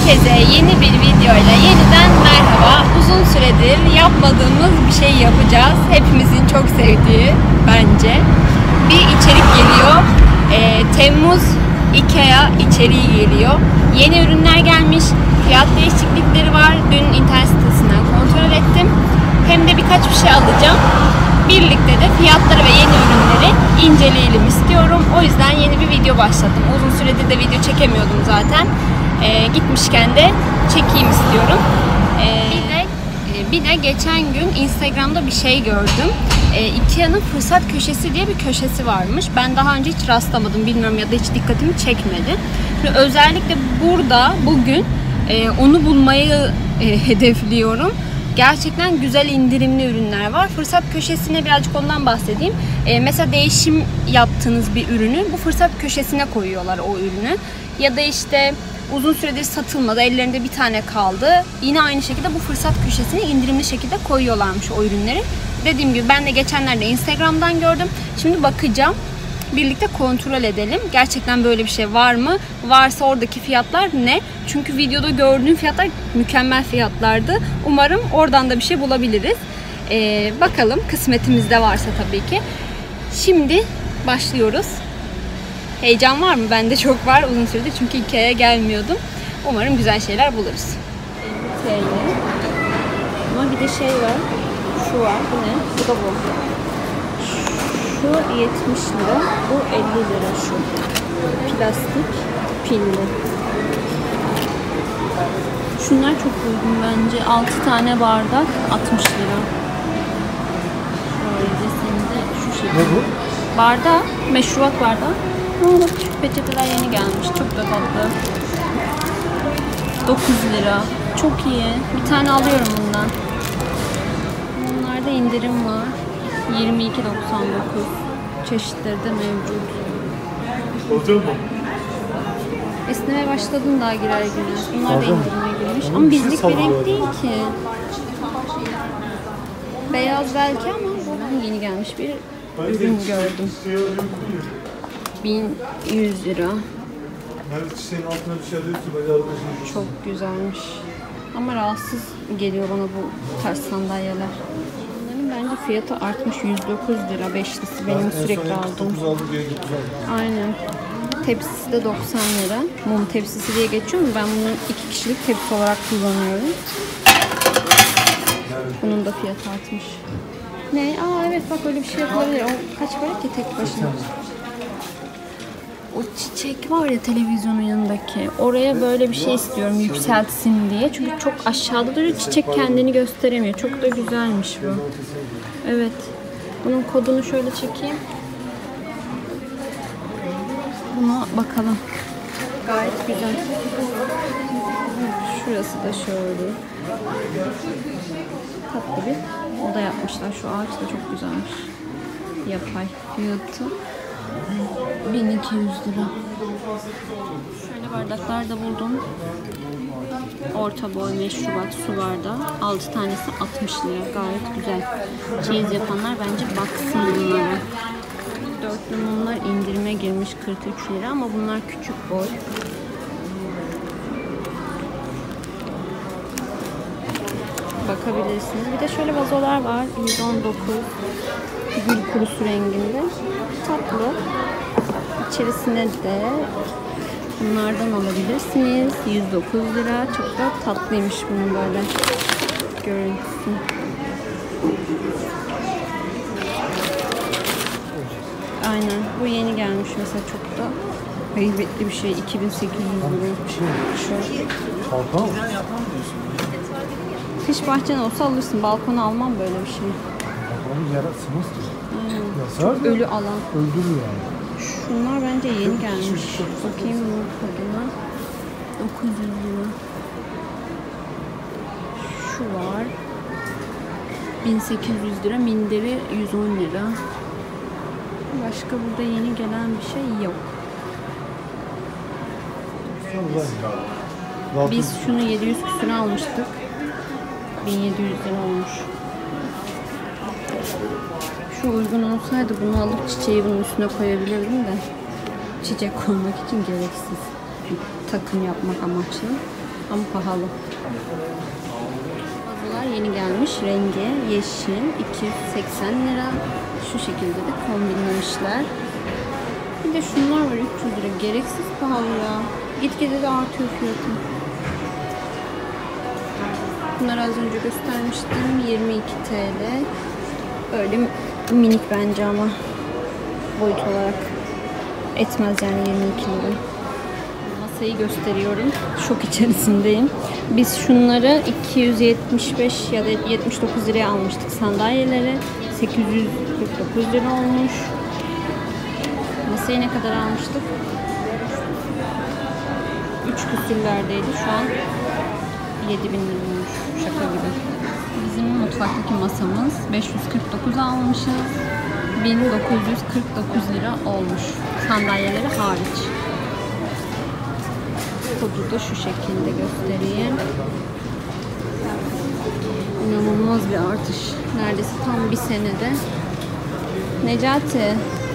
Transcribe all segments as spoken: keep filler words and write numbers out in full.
Herkese yeni bir videoyla yeniden merhaba. Uzun süredir yapmadığımız bir şey yapacağız. Hepimizin çok sevdiği bence bir içerik geliyor. Ee, Temmuz IKEA içeriği geliyor. Yeni ürünler gelmiş. Fiyat değişiklikleri var. Dün internet sitesinden kontrol ettim. Hem de birkaç bir şey alacağım. Birlikte de fiyatları ve yeni ürünleri inceleyelim istiyorum. O yüzden yeni bir video başlattım. Uzun süredir de video çekemiyordum zaten. Ee, gitmişken de çekeyim istiyorum. Ee, bir de bir de geçen gün Instagram'da bir şey gördüm. Ee, IKEA'nın fırsat köşesi diye bir köşesi varmış. Ben daha önce hiç rastlamadım, bilmiyorum ya da hiç dikkatimi çekmedi. Ve özellikle burada bugün e, onu bulmayı e, hedefliyorum. Gerçekten güzel indirimli ürünler var. Fırsat köşesine birazcık ondan bahsedeyim. Ee, mesela değişim yaptığınız bir ürünü bu fırsat köşesine koyuyorlar o ürünü. Ya da işte uzun süredir satılmadı, ellerinde bir tane kaldı. Yine aynı şekilde bu fırsat köşesine indirimli şekilde koyuyorlarmış o ürünleri. Dediğim gibi ben de geçenlerde Instagram'dan gördüm. Şimdi bakacağım. Birlikte kontrol edelim. Gerçekten böyle bir şey var mı? Varsa oradaki fiyatlar ne? Çünkü videoda gördüğüm fiyatlar mükemmel fiyatlardı. Umarım oradan da bir şey bulabiliriz. Ee, bakalım kısmetimizde varsa tabii ki. Şimdi başlıyoruz. Heyecan var mı? Bende çok var uzun süredir çünkü IKEA'ya gelmiyordum. Umarım güzel şeyler buluruz. elli T L. Ama bir de şey var. Şu var. Bu ne? Bu da bu. Şu yetmiş lira. Bu elli lira şu. Plastik pilli. Şunlar çok uygun bence. altı tane bardak altmış lira. Şöyle desende şu şekilde. Ne bu? Bardağı. Meşrubat bardağı. Aa, bak çift peçeteler yeni gelmiş. Çok da tatlı. dokuz lira. Çok iyi. Bir tane alıyorum bundan. Bunlarda indirim var. yirmi iki doksan dokuz. Çeşitleri de mevcut. Olacak mı? Esnemeye başladım daha girer girmez. Bunlar da indirime girmiş. Ama bizlik bir renk değil ki. Beyaz belki ama bu yeni gelmiş bir ürün gördüm. bin yüz lira. Çok güzelmiş. Ama rahatsız geliyor bana bu tarz sandalyeler. Bunların bence fiyatı artmış. yüz dokuz lira beşlisi. Benim sürekli aldığım. Aynen. Tepsisi de doksan lira. Mum tepsisi diye geçiyor mu? Ben bunu iki kişilik tepsi olarak kullanıyorum. Bunun da fiyatı artmış. Ne? Aa evet bak öyle bir şey yapılabilir. O kaç para ki tek başına? O çiçek var ya televizyonun yanındaki. Oraya böyle bir şey istiyorum yükseltsin diye. Çünkü çok aşağıda duruyor. Çiçek kendini gösteremiyor. Çok da güzelmiş bu. Evet. Bunun kodunu şöyle çekeyim. Buna bakalım. Gayet güzel. Şurası da şöyle. Tatlı bir oda yapmışlar. Şu ağaç da çok güzelmiş. Yapay. Fiyatı bin iki yüz lira. Şöyle bardaklar da buldum. Orta boy meşrubat su bardağı. altı tanesi altmış lira. Gayet güzel. Çeyiz yapanlar bence baksın bunlara. Dörtlü mumlar indirime girmiş kırk üç lira ama bunlar küçük boy. Bakabilirsiniz. Bir de şöyle vazolar var. yüz on dokuz gül kurusu renginde. Tatlı. İçerisine de bunlardan alabilirsiniz. yüz dokuz lira. Çok da tatlıymış bunun böyle görüntüsü. Aynen. Bu yeni gelmiş mesela çok da heybetli bir şey. iki bin sekiz yüz lira. Şöyle. Balkon mu? Kış bahçen olsa alırsın. Balkona almam böyle bir şey. Balkonu yaratsınız. Çok ölü alan. Öldürüyor yani. Şunlar bence yeni gelmiş. Bakayım bu koduna. dokuz yüz lira. Şu var. bin sekiz yüz lira. Minderi yüz on lira. Başka burada yeni gelen bir şey yok. Biz şunu yedi yüz küsüre almıştık. bin yedi yüz lira olmuş. Şu uygun olsaydı bunu alıp çiçeği bunun üstüne koyabilirdim de çiçek koymak için gereksiz. Bir takım yapmak amaçlı. ama pahalı. Vazolar yeni gelmiş. Rengi yeşil. iki yüz seksen lira. Şu şekilde de kombinlemişler. Bir de şunlar var üç yüz lira. Gereksiz pahalı ya. Gitgide de artıyor fiyatı. Bunları az önce göstermiştim. yirmi iki TL. Öyle minik bence ama boyut olarak etmez yani yirmi iki lira. Masayı gösteriyorum. Şok içerisindeyim. Biz şunları iki yüz yetmiş beş ya da yetmiş dokuz liraya almıştık sandalyeleri. sekiz yüz kırk dokuz lira olmuş. Masayı ne kadar almıştık? üç küsürlerdeydi. Şu an yedi bin lira olmuş. Şaka gibi. Bizim mutfaktaki masamız beş yüz kırk dokuz almışız. bin dokuz yüz kırk dokuz lira olmuş. Sandalyeleri hariç. Kodu da şu şekilde göstereyim. İnanılmaz bir artış. Neredeyse tam bir senede. Necati.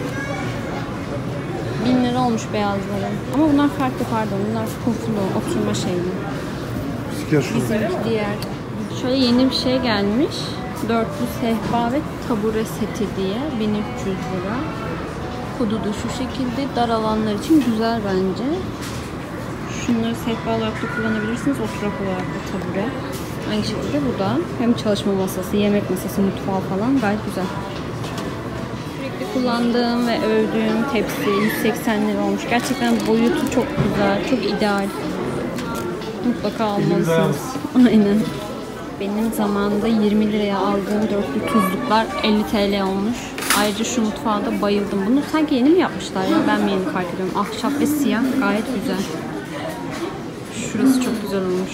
bin lira olmuş beyazları. Ama bunlar farklı pardon. Bunlar puflu, oturma şeyli. Bizimki diğer. Şöyle yeni bir şey gelmiş. Dörtlü sehpa ve tabure seti diye bin üç yüz lira. Kodu da şu şekilde. Dar alanlar için güzel bence. Şunları sehpa olarak da kullanabilirsiniz. Oturak olarak da tabure. Aynı şekilde bu da. Hem çalışma masası, yemek masası, mutfağı falan gayet güzel. Sürekli kullandığım ve övdüğüm tepsi yüz seksen lira olmuş. Gerçekten boyutu çok güzel, çok ideal. Mutlaka almalısınız. Aynen. Benim zamanında yirmi liraya aldığım dörtlü tuzluklar elli TL olmuş. Ayrıca şu mutfağa da bayıldım. Bunu sanki yeni mi yapmışlar ya? Ben mi yeni fark ediyorum? Ahşap ve siyah gayet güzel. Şurası çok güzel olmuş.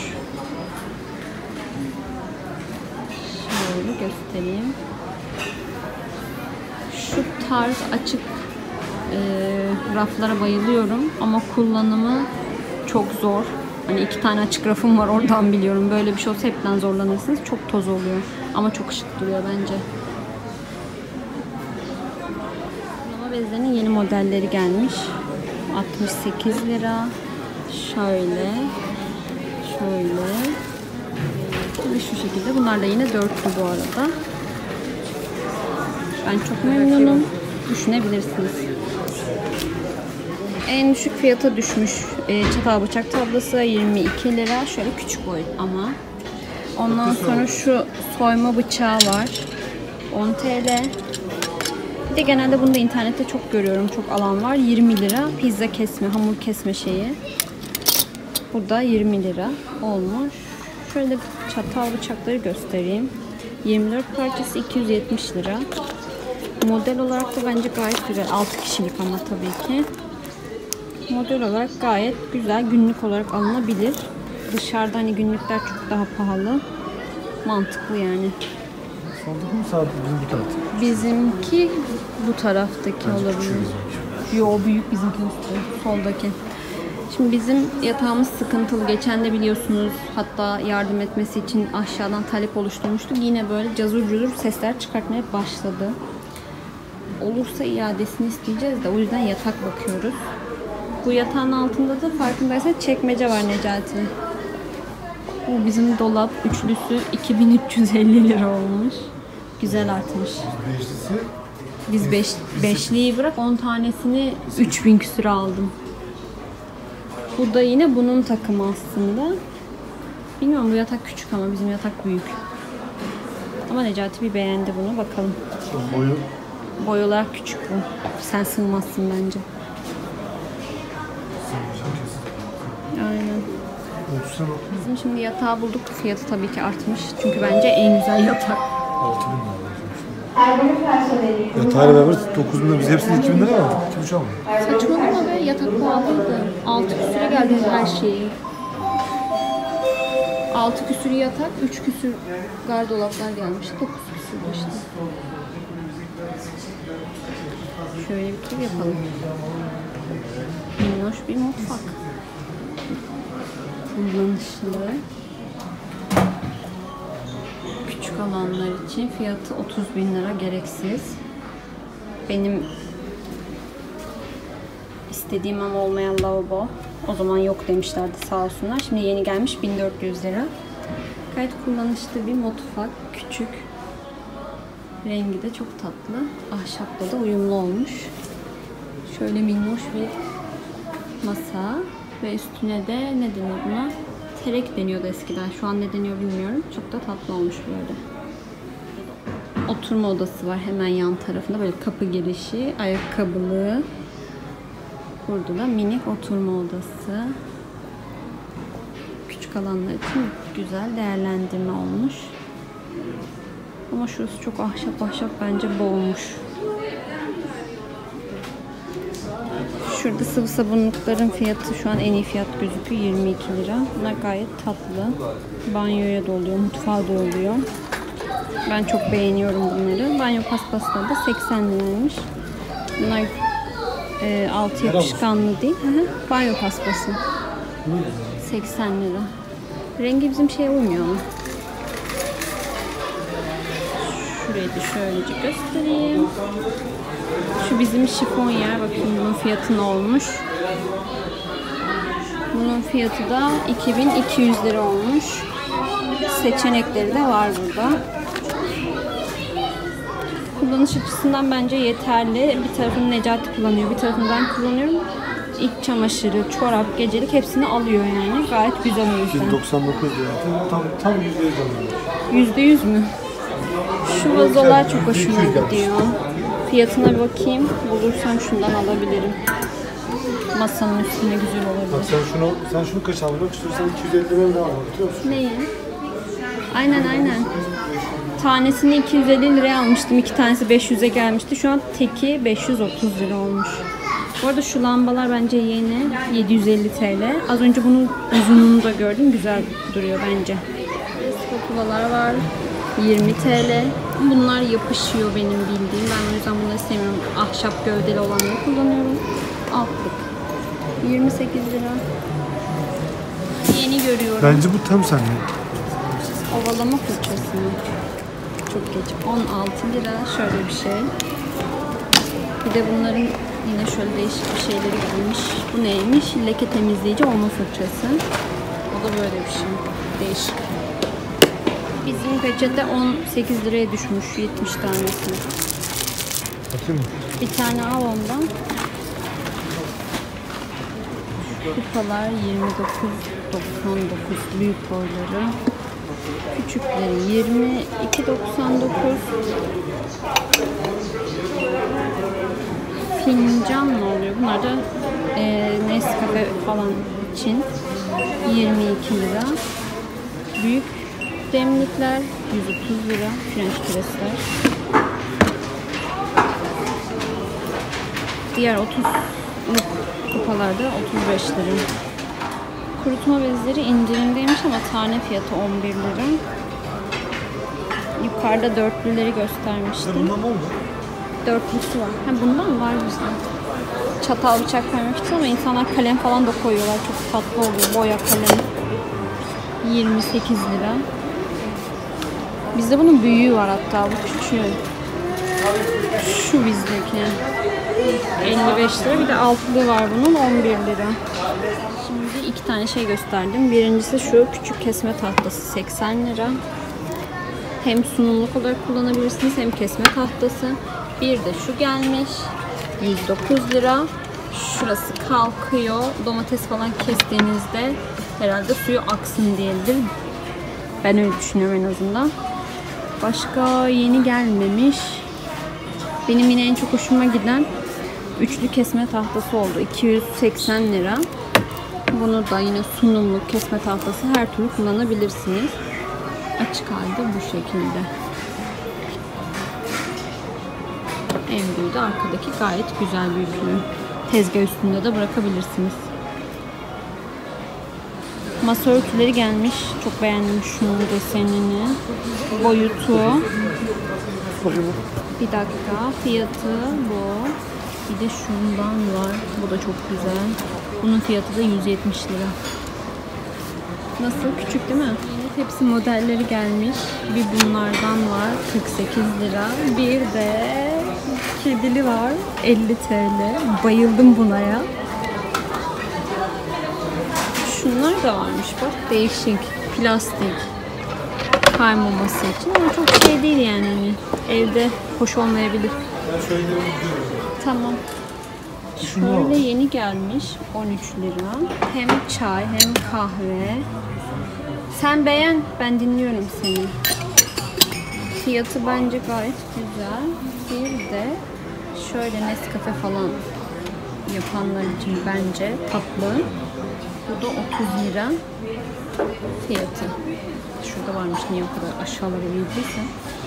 Şöyle göstereyim. Şu tarz açık e, raflara bayılıyorum ama kullanımı çok zor. Hani iki tane açık rafım var oradan biliyorum. Böyle bir şey olsa hepten zorlanırsınız. Çok toz oluyor. Ama çok şık duruyor bence. Sinema bezlerinin yeni modelleri gelmiş. altmış sekiz lira. Şöyle. Şöyle. Ve şu şekilde. Bunlar da yine dörtlü bu arada. Ben çok memnunum. Düşünebilirsiniz. En düşük fiyata düşmüş e, çatal bıçak tablası yirmi iki lira. Şöyle küçük boyut ama. Ondan sonra şu soyma bıçağı var. on TL. Bir de genelde bunu da internette çok görüyorum. Çok alan var. yirmi lira. Pizza kesme, hamur kesme şeyi. Bu da yirmi lira olmuş. Şöyle çatal bıçakları göstereyim. yirmi dört parçası iki yüz yetmiş lira. Model olarak da bence gayet güzel. altı kişilik ama tabii ki. Model olarak gayet güzel. Günlük olarak alınabilir. Dışarıda hani günlükler çok daha pahalı. Mantıklı yani. Soldaki mi sağdaki bizim bu tarafta? Bizimki bu taraftaki Bence olabilir. küçük. Yo büyük bizimki üstü. Soldaki. Şimdi bizim yatağımız sıkıntılı. Geçen de biliyorsunuz hatta yardım etmesi için aşağıdan talep oluşturmuştuk. Yine böyle cazur cazur sesler çıkartmaya başladı. Olursa iadesini isteyeceğiz de o yüzden yatak bakıyoruz. Bu yatağın altında da farkındaysan çekmece var Necati. Bu bizim dolap üçlüsü iki bin üç yüz elli lira olmuş. Güzel artmış. Beşlisi. Biz beş, beşliyi bırak on tanesini üç bin küsür aldım. Bu da yine bunun takımı aslında. Bilmiyorum bu yatak küçük ama bizim yatak büyük. Ama Necati bir beğendi bunu bakalım. Boyu. Boy olarak küçük bu. Sen sığmazsın bence. Aynen. Ölçüsüne bakın. Bizim şimdi yatağı bulduk. Fiyatı tabii ki artmış. Çünkü bence en güzel yatak. altı bin lira. Yatağıyla beraber dokuz bin lira. Biz hepsini iki bin lira aldık. iki buçuk almadık. Saçmalama be. Yatak pahalıydı. altı küsüre geldi her şeyi. altı küsür yatak, üç küsür gardolaplar gelmiş. dokuz küsür işte. Şöyle bir tur yapalım. Minnoş bir mutfak. Kullanışlı. Küçük alanlar için fiyatı otuz bin lira gereksiz. Benim istediğim ama olmayan lavabo. O zaman yok demişlerdi sağ olsunlar. Şimdi yeni gelmiş bin dört yüz lira. Gayet kullanışlı bir mutfak. Küçük. Rengi de çok tatlı. Ahşapla da uyumlu olmuş. Şöyle minnoş bir masa. Ve üstüne de ne denir buna? Terek deniyordu eskiden. Şu an ne deniyor bilmiyorum. Çok da tatlı olmuş böyle. Oturma odası var hemen yan tarafında. Böyle kapı girişi, ayakkabılığı. Burada da minik oturma odası. Küçük alanlar için güzel değerlendirme olmuş. Ama şurası çok ahşap ahşap bence boğmuş. Şurada sıvı sabunlukların fiyatı şu an en iyi fiyat gözüküyor. yirmi iki lira. Bunlar gayet tatlı. Banyoya da oluyor, mutfağa da oluyor. Ben çok beğeniyorum bunları. Banyo paspasları da seksen liraymış. Bunlar e, altı yapışkanlı değil. Hı hı. Banyo paspası. seksen lira. Rengi bizim şeye uymuyor ama. Şurayı da şöylece göstereyim. Şu bizim şifon yer. Bakın bunun fiyatı ne olmuş. Bunun fiyatı da iki bin iki yüz lira olmuş. Seçenekleri de var burada. Kullanış açısından bence yeterli. Bir tarafını Necati kullanıyor, bir tarafını ben kullanıyorum. İç çamaşırı, çorap, gecelik hepsini alıyor yani. Gayet güzel o yüzden. doksan dokuz lira. Tam tam yüzde yüz alıyor. yüzde yüz mü? Şu vazolar çok hoşuma gidiyor. Fiyatına bir bakayım. Bulursam şundan alabilirim. Masanın üstüne güzel olabilir. Bak sen şunu sen şunu kaç almak istiyorsan iki yüz elli lira ne almak biliyor musun? Neyi? Aynen aynen. Tanesini iki yüz elli liraya almıştım. İki tanesi beş yüze gelmişti. Şu an teki beş yüz otuz lira olmuş. Bu arada şu lambalar bence yeni. yedi yüz elli TL. Az önce bunun uzunluğunu da gördüm. Güzel duruyor bence. Spatulalar var. yirmi TL. Bunlar yapışıyor benim bildiğim. Ben o yüzden bunları sevmiyorum. Ahşap gövdeli olanları kullanıyorum. Altlık. yirmi sekiz lira. Yeni görüyorum. Bence bu tam senlik. Ovalama fırçası mı? Çok geç. on altı lira. Şöyle bir şey. Bir de bunların yine şöyle değişik bir şeyleri gelmiş. Bu neymiş? Leke temizleyici olma fırçası. O da böyle bir şey. Değişik. Bizim peçete on sekiz liraya düşmüş. yetmiş tanesi. Bakayım mı? Bir tane al ondan. Kupalar yirmi dokuz doksan dokuz. Büyük boyları. Küçükleri yirmi iki doksan dokuz. Fincan mı oluyor? Bunlar da e, Nescafe falan için yirmi iki lira. Büyük demlikler yüz otuz lira. French press'ler. Diğer otuzluk kupalarda otuz beş lira. Kurutma bezleri indirimdeymiş ama tane fiyatı on bir lira. Yukarıda dörtlüleri göstermiştim. Bundan var mı? Dörtlüsü var. Ha, bundan var bizde. Çatal bıçak koymak için ama insanlar kalem falan da koyuyorlar. Çok tatlı oluyor. Boya kalem. yirmi sekiz lira. Bizde bunun büyüğü var hatta. Bu küçüğü. Şu bizdeki. elli beş lira. Bir de altlığı var bunun. on bir lira. Şimdi iki tane şey gösterdim. Birincisi şu küçük kesme tahtası seksen lira. Hem sunumluk olarak kullanabilirsiniz hem kesme tahtası. Bir de şu gelmiş. yüz dokuz lira. Şurası kalkıyor. Domates falan kestiğinizde herhalde suyu aksın diyedir. Ben öyle düşünüyorum en azından. Başka yeni gelmemiş. Benim yine en çok hoşuma giden üçlü kesme tahtası oldu. iki yüz seksen lira. Bunu da yine sunumluk kesme tahtası her türlü kullanabilirsiniz. Açık halde bu şekilde. En büyüğü de arkadaki gayet güzel büyüklüğü. Tezgah üstünde de bırakabilirsiniz. Masa örtüleri gelmiş. Çok beğendim şunun desenini. Boyutu. Bir dakika. Fiyatı bu. Bir de şundan var. Bu da çok güzel. Bunun fiyatı da yüz yetmiş lira. Nasıl? Küçük değil mi? Yeni tepsi modelleri gelmiş. Bir bunlardan var. kırk sekiz lira. Bir de kedili var. elli TL. Bayıldım buna ya. Şunlar da varmış bak, değişik. Plastik. Kaymaması için ama çok şey değil yani. Hani evde hoş olmayabilir. Ben şöyle gidiyorum. Tamam. Şöyle yeni gelmiş. on üç lira. Hem çay hem kahve. Sen beğen, ben dinliyorum seni. Fiyatı bence gayet güzel. Bir de şöyle Nescafe falan yapanlar için bence tatlı. Bu da otuz lira fiyatı. Şurada varmış, niye o kadar aşağılara girdiyse.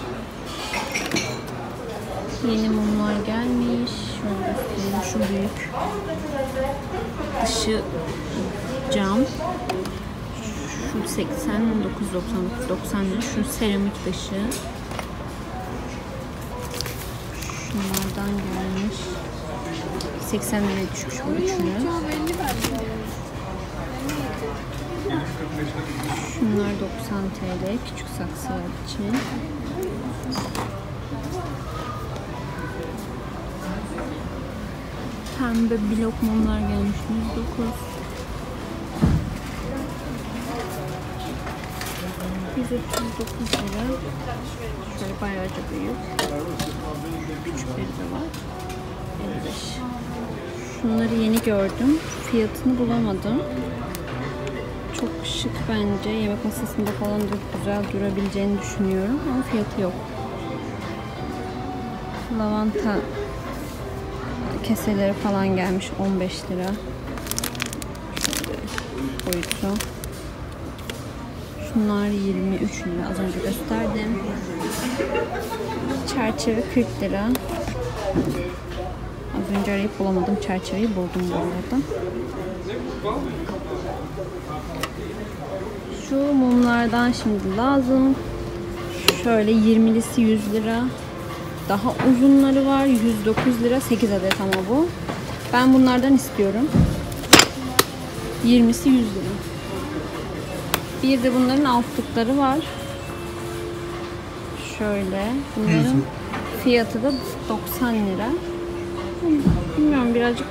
Yeni mumlar gelmiş. Şöyle göstereyim, şu büyük. Dışı cam. Şu seksen dokuz doksan doksan lira. Şu seramik dışı. Şunlardan gelmiş. seksen liraya düşmüş bu üçünü. Şunlar doksan TL küçük saksılar için. Pembe blok mumlar gelmiş yüz dokuz. yüz otuz dokuz lira. Şöyle bayağıca büyük. Küçükleri de var. elli beş. Şunları yeni gördüm. Fiyatını bulamadım. Çok şık bence. Yemek masasında falan da güzel durabileceğini düşünüyorum. Ama fiyatı yok. Lavanta keseleri falan gelmiş. on beş lira. Şöyle boyutu. Şunlar yirmi üç lira. Az önce gösterdim. Çerçeve kırk lira. Az önce arayıp bulamadım. Çerçeveyi buldum bu arada. Şu mumlardan şimdi lazım. Şöyle yirmilisi yüz lira. Daha uzunları var. yüz dokuz lira. sekiz adet ama bu. Ben bunlardan istiyorum. yirmisi yüz lira. Bir de bunların altlıkları var. Şöyle. Bunların fiyatı da doksan lira. Bilmiyorum, birazcık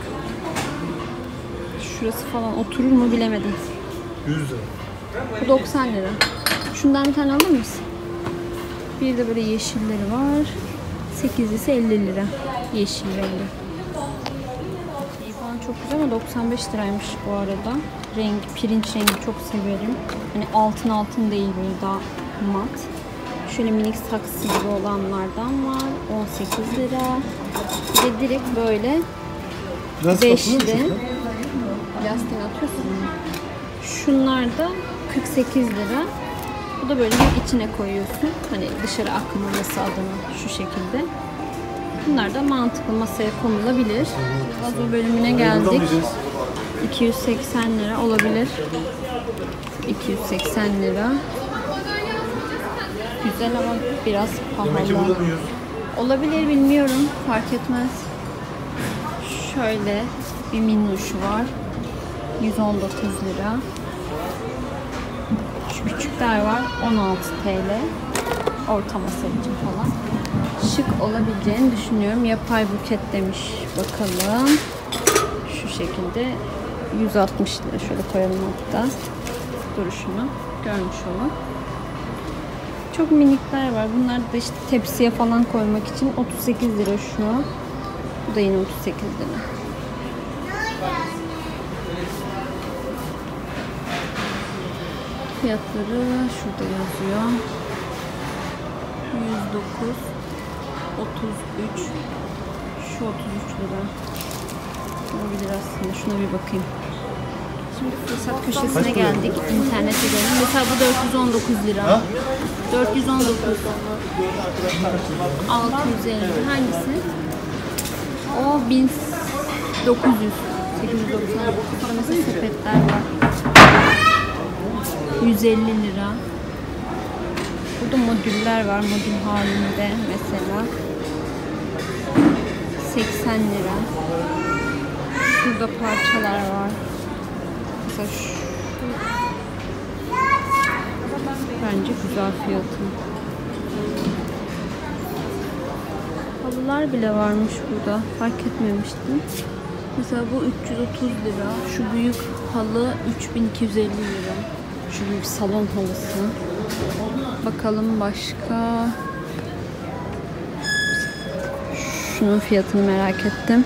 şurası falan oturur mu bilemedim. yüz lira. Bu doksan lira. Şundan bir tane alır mısın? Bir de böyle yeşilleri var. sekizlisi elli lira. Yeşil rengi. Şey falan çok güzel ama doksan beş liraymış bu arada. Rengi, pirinç rengi çok severim. Hani altın altın değil, böyle daha mat. Şöyle minik saksı gibi olanlardan var. on sekiz lira. Ve direkt böyle Biraz beşli. katılır mısın? Lastiğini atıyorsun. Şunlar da kırk sekiz lira. Bu da böyle bir içine koyuyorsun. Hani dışarı akmaması adına şu şekilde. Bunlar da mantıklı, masaya konulabilir. Vazo bölümüne geldik. iki yüz seksen lira olabilir. iki yüz seksen lira. Güzel ama biraz Demek ki pahalı. burada mıyız? Olabilir, bilmiyorum. Fark etmez. Şöyle bir minnoşu var. yüz on dokuz lira. Şu küçükler var. on altı TL. Orta masa için falan. Şık olabileceğini düşünüyorum. Yapay buket demiş. Bakalım. Şu şekilde yüz altmış lira. Şöyle koyalım hatta. Duruşunu görmüş olun. Çok minikler var. Bunlar da işte tepsiye falan koymak için otuz sekiz lira şu. Bu da yine otuz sekiz lira. Fiyatları şurada yazıyor. yüz dokuz, otuz üç, şu otuz üç lira. Olabilir aslında. Şuna bir bakayım. Şimdi fırsat köşesine geldik. İnternete görelim. Mesela bu dört yüz on dokuz lira. Ha? dört yüz on dokuz. altı yüz elli. Hangisi? O bin dokuz yüz. sekiz yüz doksan. Burada mesela sepetler var. yüz elli lira. Burada modüller var. Modül halinde mesela. seksen lira. Şurada parçalar var. Mesela şu. Bence güzel fiyatı. Halılar bile varmış burada. Fark etmemiştim. Mesela bu üç yüz otuz lira. Şu büyük halı üç bin iki yüz elli lira. Şu büyük salon halısı. Bakalım başka. Şunun fiyatını merak ettim.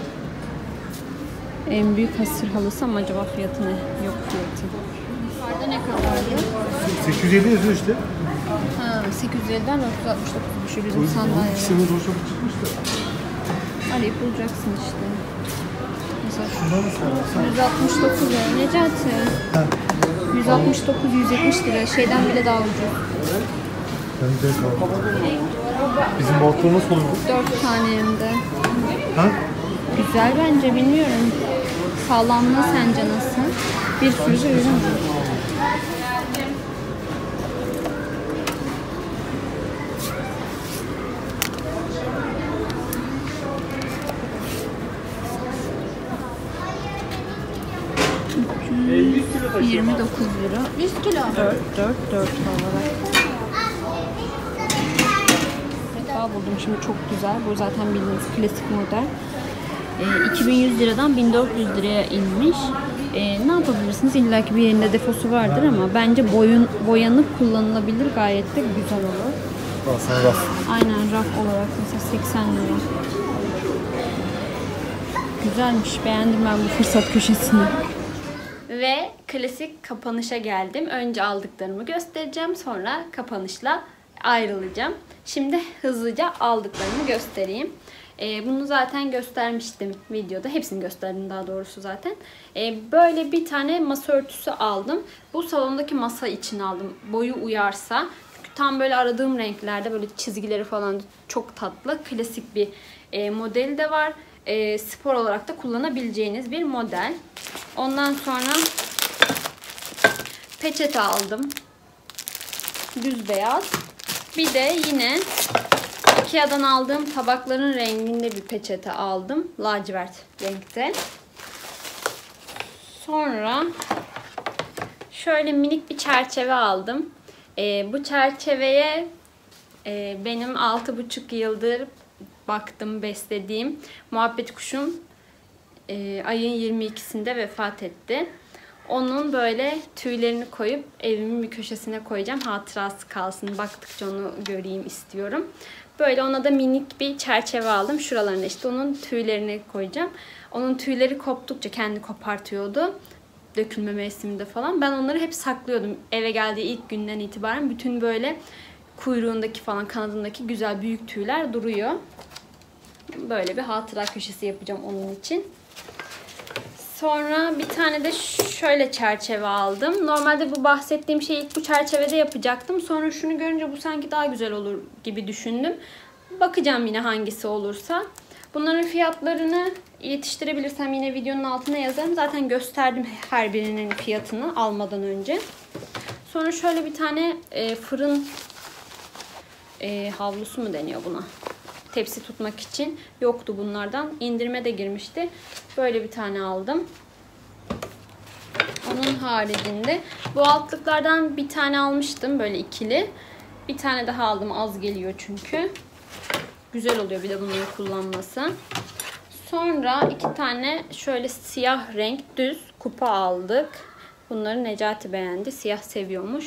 En büyük hasır halısı ama acaba fiyatı ne? Yok fiyatı. Yukarıda ne kadardı? sekiz yüz elli yazıyor işte. Ha, sekiz yüz elliden dört yüz altmış dokuz şu bizim sandalye. İkisini doğru çabuk çıkmış da. Arayıp bulacaksın işte. Mesela Şundan mı sen? yüz altmış dokuz lira. Necati? yüz altmış dokuz yüz yetmiş lira. Şeyden bile daha ucuz. Ben de kaldım. Bizim balkon nasıl olur? dört tane hem de. Ha? Güzel bence, bilmiyorum. Sağlamlığı sence nasıl? Bir sürü de ürün var. yirmi dokuz lira. yüz kilo. dört, dört, dört olarak. Daha buldum şimdi, çok güzel. Bu zaten bildiğiniz klasik model. E, iki bin yüz liradan bin dört yüz liraya inmiş. E, ne yapabilirsiniz? İlla ki bir yerinde defosu vardır ama bence boyun, boyanıp kullanılabilir, gayet de güzel olur. Al sana raf. Aynen, raf olarak mesela seksen lira. Güzelmiş. Beğendim ben bu fırsat köşesini. Ve klasik kapanışa geldim. Önce aldıklarımı göstereceğim. Sonra kapanışla ayrılacağım. Şimdi hızlıca aldıklarımı göstereyim. Ee, bunu zaten göstermiştim videoda. Hepsini gösterdim daha doğrusu zaten. Ee, böyle bir tane masa örtüsü aldım. Bu salondaki masa için aldım. Boyu uyarsa. Çünkü tam böyle aradığım renklerde, böyle çizgileri falan çok tatlı. Klasik bir e, modeli de var. E, spor olarak da kullanabileceğiniz bir model. Ondan sonra peçete aldım. Düz beyaz. Bir de yine Ikea'dan aldığım tabakların renginde bir peçete aldım. Lacivert renkte. Sonra şöyle minik bir çerçeve aldım. E, bu çerçeveye e, benim altı buçuk yıldır baktım, beslediğim muhabbet kuşum e, ayın yirmi ikisinde vefat etti. Onun böyle tüylerini koyup evimin bir köşesine koyacağım. Hatırası kalsın. Baktıkça onu göreyim istiyorum. Böyle ona da minik bir çerçeve aldım. Şuralarına işte onun tüylerini koyacağım. Onun tüyleri koptukça kendi kopartıyordu. Dökülme mevsiminde falan. Ben onları hep saklıyordum. Eve geldiği ilk günden itibaren bütün böyle kuyruğundaki falan, kanadındaki güzel büyük tüyler duruyor. Böyle bir hatıra köşesi yapacağım onun için. Sonra bir tane de şöyle çerçeve aldım. Normalde bu bahsettiğim şeyi ilk bu çerçevede yapacaktım. Sonra şunu görünce bu sanki daha güzel olur gibi düşündüm. Bakacağım yine hangisi olursa. Bunların fiyatlarını yetiştirebilirsem yine videonun altına yazarım. Zaten gösterdim her birinin fiyatını almadan önce. Sonra şöyle bir tane e, fırın e, havlusu mu deniyor buna? Tepsi tutmak için yoktu bunlardan. İndirime de girmişti. Böyle bir tane aldım. Onun haricinde bu altlıklardan bir tane almıştım. Böyle ikili. Bir tane daha aldım. Az geliyor çünkü. Güzel oluyor bir de bunları kullanması. Sonra iki tane şöyle siyah renk düz kupa aldık. Bunları Necati beğendi. Siyah seviyormuş.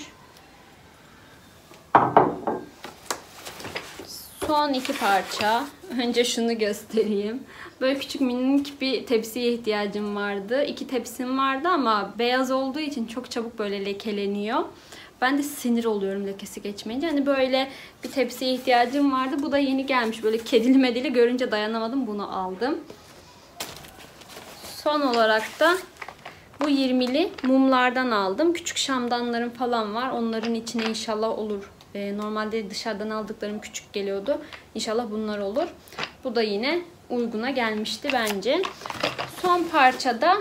Son iki parça. Önce şunu göstereyim. Böyle küçük minik bir tepsiye ihtiyacım vardı. İki tepsim vardı ama beyaz olduğu için çok çabuk böyle lekeleniyor. Ben de sinir oluyorum lekesi geçmeyince. Hani böyle bir tepsiye ihtiyacım vardı. Bu da yeni gelmiş. Böyle kedili medili görünce dayanamadım. Bunu aldım. Son olarak da bu yirmili mumlardan aldım. Küçük şamdanlarım falan var. Onların içine inşallah olur. Normalde dışarıdan aldıklarım küçük geliyordu. İnşallah bunlar olur. Bu da yine uyguna gelmişti bence. Son parçada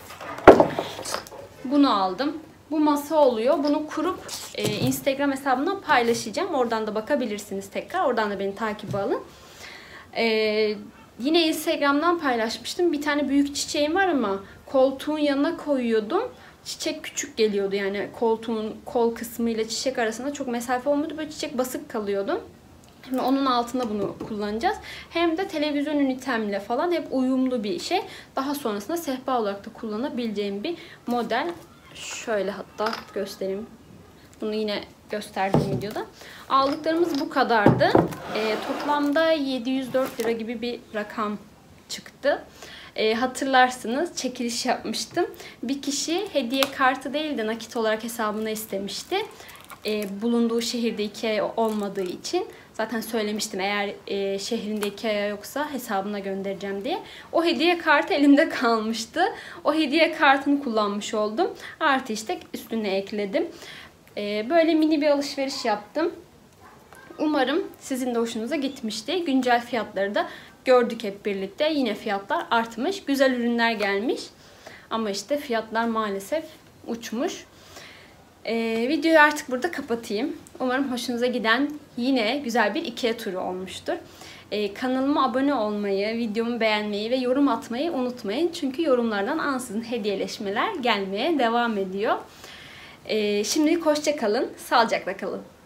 bunu aldım. Bu masa oluyor. Bunu kurup e, Instagram hesabına paylaşacağım. Oradan da bakabilirsiniz tekrar. Oradan da beni takibe alın. E, yine Instagram'dan paylaşmıştım. Bir tane büyük çiçeğim var ama koltuğun yanına koyuyordum. Çiçek küçük geliyordu, yani koltuğun kol kısmı ile çiçek arasında çok mesafe olmuyordu. Böyle çiçek basık kalıyordu. Şimdi onun altında bunu kullanacağız. Hem de televizyon ünitemle falan hep uyumlu bir şey. Daha sonrasında sehpa olarak da kullanabileceğim bir model. Şöyle hatta göstereyim. Bunu yine gösterdim videoda. Aldıklarımız bu kadardı. E, toplamda yedi yüz dört lira gibi bir rakam çıktı. E, hatırlarsınız çekiliş yapmıştım. Bir kişi hediye kartı değil de nakit olarak hesabına istemişti. E, bulunduğu şehirde Ikea olmadığı için. Zaten söylemiştim eğer e, şehrinde Ikea yoksa hesabına göndereceğim diye. O hediye kartı elimde kalmıştı. O hediye kartını kullanmış oldum. Artı işte üstüne ekledim. E, böyle mini bir alışveriş yaptım. Umarım sizin de hoşunuza gitmişti. Güncel fiyatları da gördük hep birlikte. Yine fiyatlar artmış. Güzel ürünler gelmiş. Ama işte fiyatlar maalesef uçmuş. Ee, videoyu artık burada kapatayım. Umarım hoşunuza giden yine güzel bir Ikea turu olmuştur. Ee, kanalıma abone olmayı, videomu beğenmeyi ve yorum atmayı unutmayın. Çünkü yorumlardan ansızın hediyeleşmeler gelmeye devam ediyor. Ee, şimdilik hoşça kalın, sağlıcakla kalın.